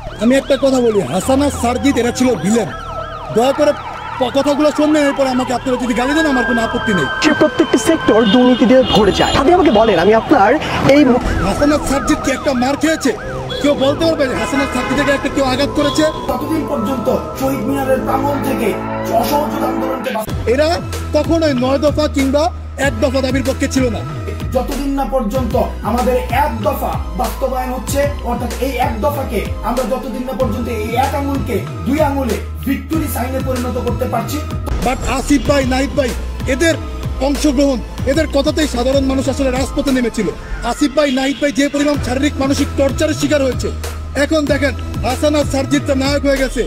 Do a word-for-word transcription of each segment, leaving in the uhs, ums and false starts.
আমি একটা কথা বলি, হাসানা সারজিৎ এরা ছিল ভিলেন। দয়া করে কথাগুলো শুনবেন, এরপর আমাকে আপনারা যদি গালি দেন আমার কোনো আপত্তি নেই। সে প্রত্যেকটি সেক্টর দুর্নীতি দিয়ে ভরে যায়। আপনি আমাকে বলেন, আমি আপনার এই হাসানা সারজিৎ কি একটা মার খেয়েছে? কেউ বলতে পারবে হাসানা সারজিৎকে একটা কেউ আঘাত করেছে? ততদিন পর্যন্ত শহীদ মিনারের প্রাঙ্গণ থেকে অসহযোগ আন্দোলনকে এরা কখনোই নয় দফা কিংবা এক দফা দাবির পক্ষে ছিল না। যতদিন না পর্যন্ত আমাদের এক দফা বাস্তবায়ন হচ্ছে, অর্থাৎ এই এক দফাকে আমরা যতদিন না পর্যন্ত এই এক আঙুলকে দুই আঙুলে ভিক্টোরি সাইনে পরিণত করতে পারছি। বাট আসিফ ভাই, নাহিদ ভাই, এদের অংশগ্রহণ, এদের কথাতেই সাধারণ মানুষ আসলে রাজপথে নেমেছিল। আসিফ ভাই, নাহিদ ভাই যে পরিমাণ শারীরিক মানসিক টর্চারের শিকার হয়েছে, এখন দেখেন হাসানা সারজিৎ নায়ক হয়ে গেছে।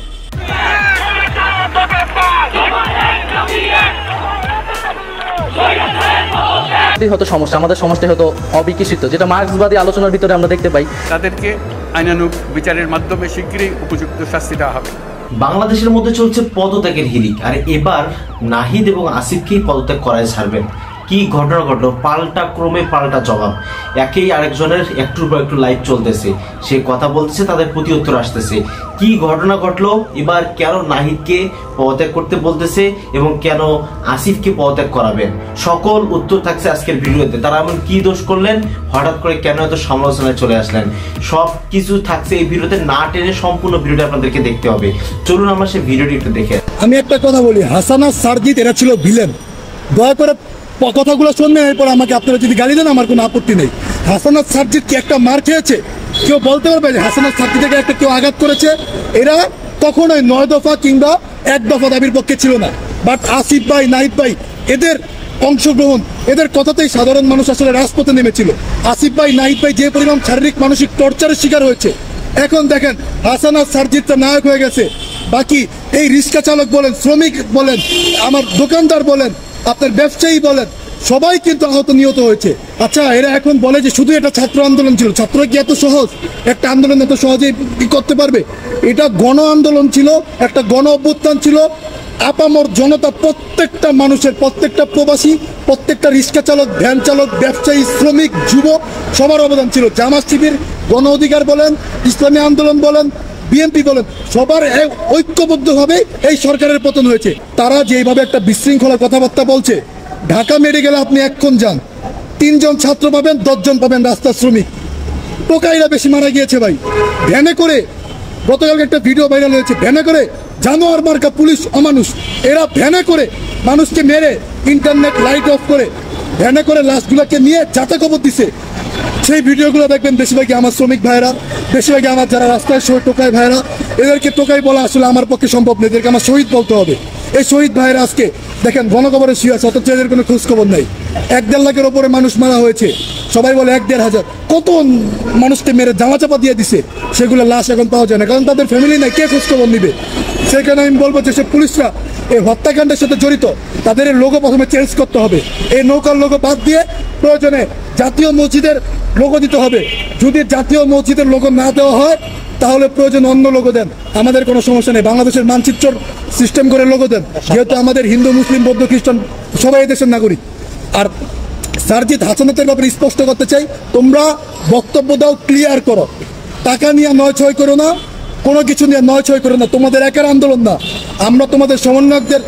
হতো সমস্যা, আমাদের সমাজটা হতো অবিকশিত, যেটা মার্ক্সবাদী আলোচনার ভিতরে আমরা দেখতে পাই। তাদেরকে আইনানুগ বিচারের মাধ্যমে শীঘ্রই উপযুক্ত শাস্তি দেওয়া হবে। বাংলাদেশের মধ্যে চলছে পদত্যাগের হিড়িক, আর এবার নাহিদ এবং আসিফকেই পদত্যাগ করায় ছাড়বেন। কি ঘটনা ঘটলো, পাল্টা ক্রমে পাল্টা জবাব। একেই আরেকজনের একটুর পর একটু লাইভ চলতেছে, সে কথা বলতেছে, তাদের প্রতি উত্তর আসতেছে। কি ঘটনা ঘটলো এবার, কেন নাহিদকে পদত্যাগ করতে বলতেছে এবং কেন আসিফকে পদত্যাগ করাবেন, সকল উত্তর থাকছে আজকের ভিডিওতে। তারা এমন কি দোষ করলেন, হঠাৎ করে কেন এত সমালোচনায় চলে আসলেন, সব কিছু থাকছে এই ভিডিওতে। না টেনে সম্পূর্ণ ভিডিওটা আপনাদেরকে দেখতে হবে। চলুন আমরা সেই ভিডিওটি একটু দেখে। আমি একটা কথা বলি, হাসানা সারজিৎ এরা ছিল ভিলেন। দয়া করে কথাগুলো শুনবেন, এরপর আমাকে আপনারা যদি গালি দেন আমার কোনো আপত্তি নেই। হাসানা সারজিৎ কি একটা মার খেয়েছে? কেউ বলতে পারবে হাসানা সারজিৎকে একটা কেউ আঘাত করেছে? এরা কখনোই নয় দফা কিংবা এক দফা দাবির পক্ষে ছিল না। বাট আসিফ ভাই, নাহিদ ভাই, এদের অংশগ্রহণ, এদের কথাতেই সাধারণ মানুষ আসলে রাজপথে নেমেছিল। আসিফ ভাই, নাহিদ ভাই যে পরিমাণ শারীরিক মানসিক টর্চারের শিকার হয়েছে, এখন দেখেন হাসানা সারজিৎ নায়ক হয়ে গেছে। বাকি এই রিক্সা চালক বলেন, শ্রমিক বলেন, আমার দোকানদার বলেন, আপনার ব্যবসায়ী বলেন, সবাই কিন্তু আহত নিহত হয়েছে। আচ্ছা, এরা এখন বলে যে শুধু এটা ছাত্র আন্দোলন ছিল। ছাত্র কি এত সহজ? একটা আন্দোলন এত সহজেই কি করতে পারবে? এটা গণ আন্দোলন ছিল, একটা গণ অভ্যুত্থান ছিল। আপামর জনতা, প্রত্যেকটা মানুষের, প্রত্যেকটা প্রবাসী, প্রত্যেকটা রিক্সা চালক, ভ্যান চালক, ব্যবসায়ী, শ্রমিক, যুবক, সবার অবদান ছিল। জামাত শিবির, গণ অধিকার বলেন, ইসলামী আন্দোলন বলেন, বিএনপি বলেন, সবার ঐক্যবদ্ধভাবে এই সরকারের পতন হয়েছে। তারা যেভাবে একটা বিশৃঙ্খলা কথাবার্তা বলছে, ঢাকা মেডিকেলে আপনি এখন যান, তিনজন ছাত্র পাবেন, দশজন পাবেন রাস্তার শ্রমিক। টোকাইরা বেশি মারা গিয়েছে ভাই। ভ্যানে করে, গতকালকে একটা ভিডিও ভাইরাল হয়েছে, ভ্যানে করে জানোয়ার মার্কা পুলিশ অমানুষ, এরা ভ্যানে করে মানুষকে মেরে, ইন্টারনেট লাইট অফ করে ভ্যানে করে লাশগুলোকে নিয়ে যাতে কবর দিছে। সেই ভিডিওগুলো দেখবেন বেশিরভাগই আমার শ্রমিক ভাইরা, বেশিরভাগই আমার যারা রাস্তায় শহীদ টোকাই ভাইরা। এদেরকে টোকাই বলা আসলে আমার পক্ষে সম্ভব নেই, এদেরকে আমার শহীদ বলতে হবে। এই শহীদ ভাইরা আজকে দেখেন গণকবরে শুয়ে আছে, অথচ এদের কোনো খোঁজ খবর নেই। এক দেড় লাখের ওপরে মানুষ মারা হয়েছে, সবাই বলে এক দেড় হাজার, কত মানুষকে মেরে জামা চাপা দিয়ে দিছে, সেগুলো লাশ এখন পাওয়া যায় না, কারণ তাদের ফ্যামিলি নাই, কে খোঁজ খবর নিবে? সেখানে আমি বলবো যে সে পুলিশরা এই হত্যাকাণ্ডের সাথে জড়িত, তাদের এই লোগো প্রথমে চেঞ্জ করতে হবে। এই নৌকার লোগো বাদ দিয়ে প্রয়োজনে জাতীয় মসজিদের লোগো দিতে হবে। যদি জাতীয় মসজিদের লোগো না দেওয়া হয়, তাহলে প্রয়োজন অন্য লোগো দেন, আমাদের কোনো সমস্যা নেই। বাংলাদেশের মানচিত্র সিস্টেম করে লোগো দেন, যেহেতু আমাদের হিন্দু, মুসলিম, বৌদ্ধ, খ্রিস্টান সবাই দেশের নাগরিক। আর সারজিৎ, হাসানাতের ব্যাপারে স্পষ্ট করতে চাই, তোমরা বক্তব্য দাও, ক্লিয়ার করো। টাকা নিয়ে নয় ছয় করো না, কোনো কিছু নিয়ে নয় ছয় করো না। তোমাদের একার আন্দোলন না, আমরা তোমাদের সমন্বয়কদের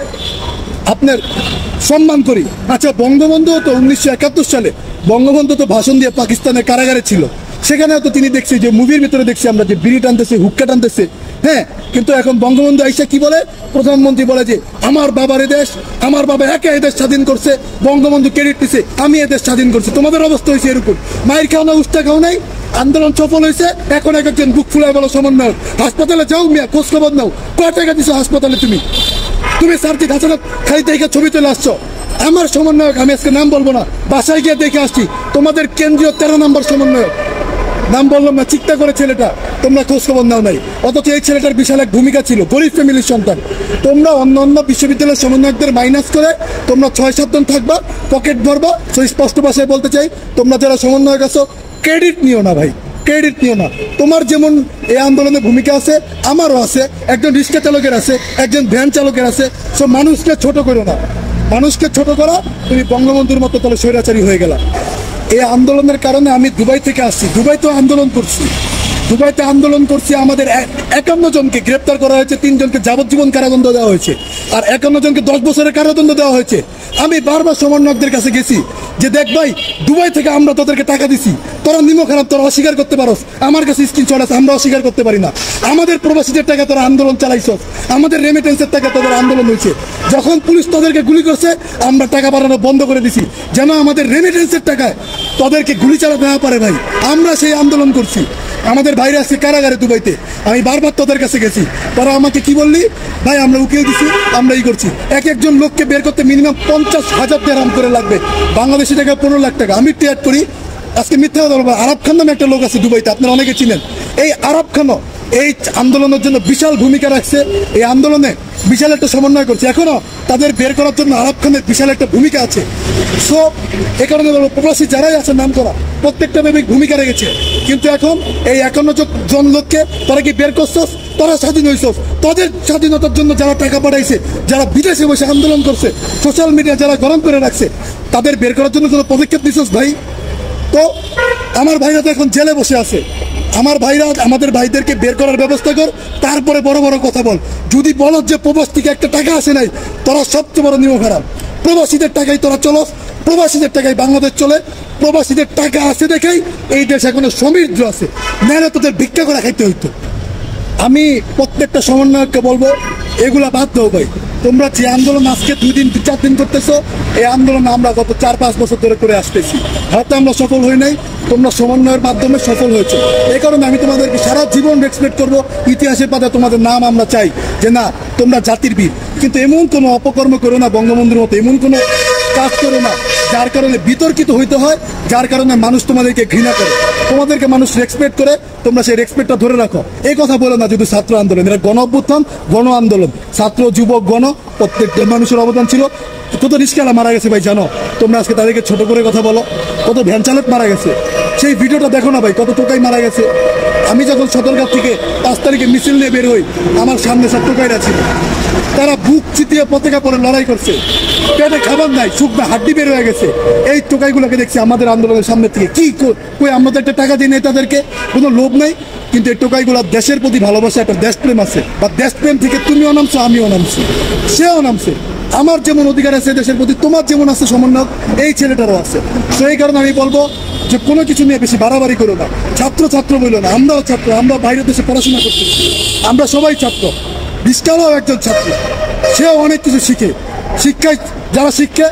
আপনার সম্মান করি। আচ্ছা, বঙ্গবন্ধু তো উনিশশো একাত্তর সালে বঙ্গবন্ধু তো ভাষণ দিয়ে পাকিস্তানের কারাগারে ছিল, সেখানেও তো তিনি দেখছি যে মুভির ভিতরে দেখছি আমরা যে বিড়ি টানতেছে, হুক্কা টানতেছে, হ্যাঁ। কিন্তু এখন বঙ্গবন্ধু আইসা কি বলে? প্রধানমন্ত্রী বলে যে আমার বাবার দেশ, আমার বাবা একে এদেশ স্বাধীন করছে, বঙ্গবন্ধু ক্রেডিট দিছে, আমি এদেশ স্বাধীন করছি। তোমাদের অবস্থা হয়েছে এরকম, মায়ের খাও না, উষ্টা খাও নাই, আন্দোলন সফল হয়েছে। এখন এক একজন বুক ফুলায় বলো সমন্বয়, হাসপাতালে যাও মিয়া, খোঁজ খবর নাও, কয় টাকা দিছো হাসপাতালে? তুমি তুমি সারজিৎ হাসানাত খালি দেখে ছবি তুলে আসছো। আমার সমন্বয়ক, আমি আজকে নাম বলবো না, বাসায় গিয়ে দেখে আসছি, তোমাদের কেন্দ্রীয় তেরো নম্বর সমন্বয়ক, নাম বললাম না, চিন্তা করে ছেলেটা, তোমরা খোঁজ খবর নাও নাই। অথচ এই ছেলেটার বিশাল এক ভূমিকা ছিল, গরিব ফ্যামিলির সন্তান। তোমরা অন্য অন্য বিশ্ববিদ্যালয়ের সমন্বয়কদের মাইনাস করে তোমরা ছয় সাতজন থাকবা, পকেট ভরবা। সেই স্পষ্ট ভাষায় বলতে চাই, তোমরা যারা সমন্বয়ক আছো, ক্রেডিট নিও না ভাই, ক্রেডিট নিও না। তোমার যেমন এই আন্দোলনে ভূমিকা আছে, আমারও আছে, একজন রিক্সা চালকের আছে, একজন ভ্যান চালকের আছে। সব মানুষকে ছোট করো না, মানুষকে ছোট করা তুমি বঙ্গবন্ধুর মতো তাহলে স্বৈরাচারী হয়ে গেলা। এই আন্দোলনের কারণে আমি দুবাই থেকে আসছি, দুবাই তো আন্দোলন করছি, দুবাইতে আন্দোলন করছে, আমাদের একান্ন জনকে গ্রেপ্তার করা হয়েছে, তিনজনকে যাবজ্জীবন কারাদণ্ড দেওয়া হয়েছে, আর একান্ন জনকে দশ বছরের কারাদণ্ড দেওয়া হয়েছে। আমি বারবার সমন্বয়কদের কাছে গেছি যে দেখ ভাই, দুবাই থেকে আমরা তোদেরকে টাকা দিছি, তোরা নিমো খারাপ, তোরা অস্বীকার করতে পারস, আমার কাছে স্ক্রিনশট আছে, আমরা অস্বীকার করতে পারি না। আমাদের প্রবাসীদের টাকা তোরা আন্দোলন চালাইছস, আমাদের রেমিটেন্সের টাকা তোদের আন্দোলন হয়েছে। যখন পুলিশ তোদেরকে গুলি করছে, আমরা টাকা পাঠানো বন্ধ করে দিছি যেন আমাদের রেমিটেন্সের টাকায় তোদেরকে গুলি চালাতে না পারে। ভাই, আমরা সেই আন্দোলন করছি, আমাদের বাইরে আছে কারাগারে দুবাইতে। আমি বারবার তোদের কাছে গেছি, তারা আমাকে কি বললি, ভাই আমরা উকিল দিছি, আমরা ই করছি। এক একজন লোককে বের করতে মিনিমাম পঞ্চাশ হাজার দেড়হাম করে লাগবে, বাংলাদেশি টাকা পনেরো লাখ টাকা। আমি টিয়ার করি, আজকে মিথ্যা কথা বলবো, আরব খান নামে একটা লোক আছে দুবাইতে, আপনারা অনেকে চিনেন। এই আরব খানও এই আন্দোলনের জন্য বিশাল ভূমিকা রাখছে, এই আন্দোলনে বিশাল একটা সমন্বয় করছে। এখনো তাদের বের করার জন্য আরব খানের বিশাল একটা ভূমিকা আছে। সো এ কারণে বলবো, প্রবাসী যারাই আছে নাম করা, প্রত্যেকটা ভেবে ভূমিকা রেখেছে। কিন্তু এখন এই একান্ন জন লোককে তারা কি বের করছস, তারা স্বাধীন হয়েছস। তাদের স্বাধীনতার জন্য যারা টাকা পাঠাইছে, যারা বিদেশে বসে আন্দোলন করছে, সোশ্যাল মিডিয়া যারা গরম করে রাখছে, তাদের বের করার জন্য কোনো পদক্ষেপ নিছস ভাই? তো আমার ভাইরা তো এখন জেলে বসে আছে, আমার ভাইরা আমাদের ভাইদেরকে বের করার ব্যবস্থা কর, তারপরে বড় বড় কথা বল। যদি বলো যে প্রবাস থেকে একটা টাকা আসে নাই, তোরা সবচেয়ে বড় নিয়ম খারাপ। প্রবাসীদের টাকায় তোরা চলস, প্রবাসীদের টাকায় বাংলাদেশ চলে, প্রবাসীদের টাকা আছে দেখেই এই দেশ এখনো সমৃদ্ধ আছে, নাহলে তোদের ভিক্ষা করে খাইতে হইতো। আমি প্রত্যেকটা সমন্বয়ককে বলবো, এগুলা বাদ দাও ভাই। তোমরা যে আন্দোলন আজকে দুই দিন চার দিন করতেছো, এই আন্দোলন আমরা গত চার পাঁচ বছর ধরে করে আসতেছি। হয়তো আমরা সফল হই নাই, তোমরা সমন্বয়ের মাধ্যমে সফল হয়েছে। এই কারণে আমি তোমাদেরকে সারা জীবন রেসপেক্ট করবো, ইতিহাসের পাতায় তোমাদের নাম আমরা চাই যে না, তোমরা জাতির বীর। কিন্তু এমন কোনো অপকর্ম করো না, বঙ্গবন্ধুর মতো এমন কোনো কাজ করো না যার কারণে বিতর্কিত হইতে হয়, যার কারণে মানুষ তোমাদেরকে ঘৃণা করে। তোমাদেরকে মানুষ রেসপেক্ট করে, তোমরা সেই রেসপেক্টটা ধরে রাখো। এই কথা বলো না যদি ছাত্র আন্দোলন, এটা গণ অভ্যুত্থান, গণ আন্দোলন, ছাত্র যুবক গণ প্রত্যেকটা মানুষের অবদান ছিল। কত রিস্কালা মারা গেছে ভাই জানো তোমরা? আজকে তাদেরকে ছোট করে কথা বলো, কত ভ্যান চালক মারা গেছে, সেই ভিডিওটা দেখো না ভাই, কত টোকাই মারা গেছে। আমি যখন সদরঘাট থেকে পাঁচ তারিখে মিছিল নিয়ে বের হই, আমার সামনে সব টোকাইরা ছিল, তারা বুক চিতিয়ে পতাকা পরে লড়াই করছে, পেটে খাবার নাই, শুকনা হাড্ডি বের হয়ে গেছে। এই টোকাইগুলোকে দেখছি আমাদের আন্দোলনের সামনে থেকে। কি কই, আমরা তো একটা টাকা দিই নাই তাদেরকে, কোনো লোভ নাই, কিন্তু এই টোকাইগুলো দেশের প্রতি ভালোবাসা, একটা দেশপ্রেম আছে, বা দেশপ্রেম থেকে তুমিও নামছো, আমিও নামছি, সেও নামছে। আমার যেমন অধিকার আছে দেশের প্রতি, তোমার যেমন আছে সমন্বয়, এই ছেলেটারও আছে। সেই কারণে আমি বলবো যে কোনো কিছু নিয়ে বেশি বাড়াবাড়ি করো না। ছাত্র ছাত্র বললো না, আমরাও ছাত্র, আমরা বাইরের দেশে পড়াশোনা করতেছি, আমরা সবাই ছাত্র। রিস্কালাও একজন ছাত্র, সেও অনেক কিছু শিখে। শিক্ষায় যারা শিক্ষা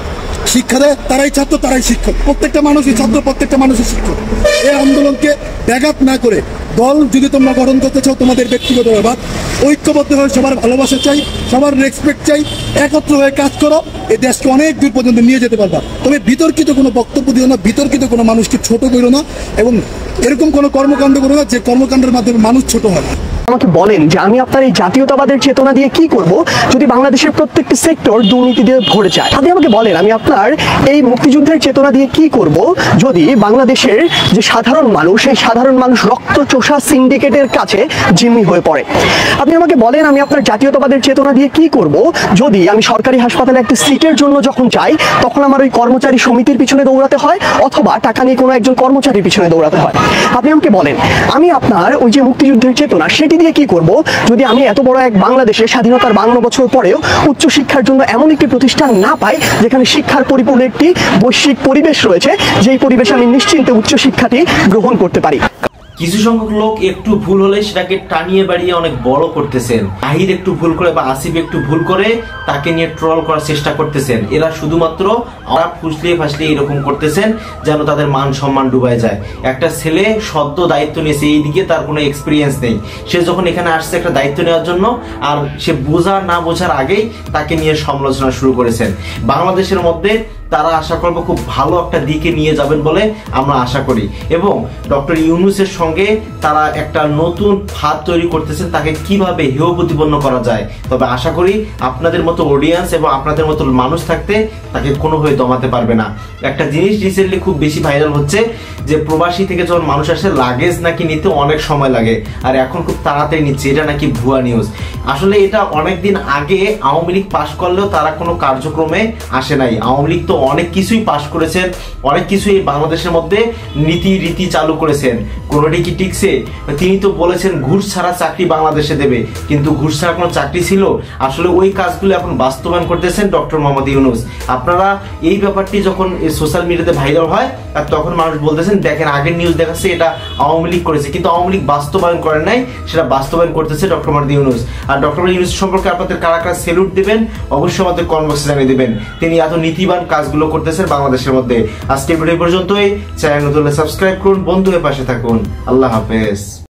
শিক্ষা দেয় তারাই ছাত্র, তারাই শিক্ষক। প্রত্যেকটা মানুষই ছাত্র, প্রত্যেকটা মানুষই শিক্ষক। এই আন্দোলনকে ব্যাঘাত না করে, দল যদি তোমরা গঠন করতে চাও, তোমাদের ব্যক্তিগত ব্যাপার, ঐক্যবদ্ধ হয়ে সবার ভালোবাসা চাই, সবার রেসপেক্ট চাই, একত্র হয়ে কাজ করো, এই দেশকে অনেক দূর পর্যন্ত নিয়ে যেতে পারবা। তবে বিতর্কিত কোনো বক্তব্য দিও না, বিতর্কিত কোনো মানুষকে ছোট করো না, এবং এরকম কোনো কর্মকাণ্ড করো না যে কর্মকাণ্ডের মাধ্যমে মানুষ ছোট হয়। আমাকে বলেন যে আমি আপনার এই জাতীয়তাবাদের চেতনা দিয়ে কি করব যদি বাংলাদেশের প্রত্যেকটি সেক্টর দুর্নীতি দিয়ে ভরে যায়? আপনি আমাকে বলেন আমি আপনার এই মুক্তিযুদ্ধের চেতনা দিয়ে কি করব যদি বাংলাদেশের যে সাধারণ মানুষ, এই সাধারণ মানুষ রক্তচোষা সিন্ডিকেটের কাছে জিম্মি হয়ে পড়ে? আপনি আমাকে বলেন আমি আপনার জাতীয়তাবাদের চেতনা দিয়ে কি করব যদি আমি সরকারি হাসপাতালে একটা সিটের জন্য যখন যাই, তখন আমার ওই কর্মচারী সমিতির পিছনে দৌড়াতে হয়, অথবা টাকা নিয়ে কোনো একজন কর্মচারীর পিছনে দৌড়াতে হয়? আপনি আমাকে বলেন আমি আপনার ওই যে মুক্তিযুদ্ধের চেতনা, সেটি দিয়ে কি করব যদি আমি এত বড় এক বাংলাদেশের স্বাধীনতার বান্ন বছর পরেও উচ্চ শিক্ষার জন্য এমন একটি প্রতিষ্ঠান না পাই যেখানে শিক্ষার পরিপূর্ণ একটি বৈশ্বিক পরিবেশ রয়েছে, যেই পরিবেশে আমি নিশ্চিন্তে উচ্চ শিক্ষাটি গ্রহণ করতে পারি? কিছু সংখ্যক লোক একটু ভুল হলে সেটাকে টানিয়ে বাড়িয়ে অনেক বড় করতেছেন। নাহিদ একটু ভুল করে বা আসিফ একটু ভুল করে তাকে নিয়ে ট্রল করার চেষ্টা করতেছেন। এরা শুধুমাত্র ওরা ফুসলিয়ে ফাসলিয়ে এরকম করতেছেন যেন তাদের মান সম্মান ডুবায় যায়। একটা ছেলে সদ্য দায়িত্ব নিয়েছে, এইদিকে তার কোনো এক্সপিরিয়েন্স নেই, সে যখন এখানে আসছে একটা দায়িত্ব নেওয়ার জন্য, আর সে বোঝা না বোঝার আগেই তাকে নিয়ে সমালোচনা শুরু করেছেন। বাংলাদেশের মধ্যে তারা আশা করবো খুব ভালো একটা দিকে নিয়ে যাবেন বলে আমরা আশা করি, এবং ডক্টর ইউনূসের সঙ্গে তারা একটা নতুন ফাঁদ তৈরি করতেছেন তাকে কিভাবে হেয় প্রতিপন্ন করা যায়। তবে আশা করি আপনাদের মতো অডিয়েন্স এবং আপনাদের মতো মানুষ থাকতে তাকে কোনোভাবে দমাতে পারবে না। একটা জিনিস রিসেন্টলি খুব বেশি ভাইরাল হচ্ছে যে প্রবাসী থেকে যখন মানুষ আসে লাগেজ নাকি নিতে অনেক সময় লাগে, আর এখন খুব তাড়াতাড়ি নিচ্ছে, এটা নাকি ভুয়া নিউজ। আসলে এটা অনেকদিন আগে আওয়ামী লীগ পাশ করলেও তারা কোনো কার্যক্রমে আসে নাই। আওয়ামী লীগ তো অনেক কিছুই পাশ করেছেন, অনেক কিছুই বাংলাদেশের মধ্যে নীতি রীতি চালু করেছেন, কোনোটি কি টিকছে? তিনি তো বলেছেন ঘুষ ছাড়া চাকরি বাংলাদেশে দেবে, কিন্তু ঘুষ ছাড়া কোনো চাকরি ছিল? আসলে ওই কাজগুলো এখন বাস্তবায়ন করতেছেন ডক্টর মোহাম্মদ ইউনূস। আপনারা এই ব্যাপারটি যখন সোশ্যাল মিডিয়াতে ভাইরাল হয় আর তখন মানুষ বলতেছেন দেখেন আগের নিউজ দেখাচ্ছে এটা আওয়ামী লীগ করেছে, কিন্তু আওয়ামী লীগ বাস্তবায়ন করেন নাই, সেটা বাস্তবায়ন করতেছে ডক্টর মোহাম্মদ ইউনূস। আর ডক্টর মোহাম্মদ ইউনূস সম্পর্কে আপনাদের কারা কারা সেলুট দিবেন অবশ্যই আমাদের কমেন্ট বক্সে জানিয়ে দিবেন। তিনি এত নীতিবান কাজগুলো করতেছেন বাংলাদেশের মধ্যে। আজকে ভিডিও পর্যন্তই, চ্যানেল নতুন হলে সাবস্ক্রাইব করুন, বন্ধু হয়ে পাশে থাকুন। আল্লাহ হাফেজ।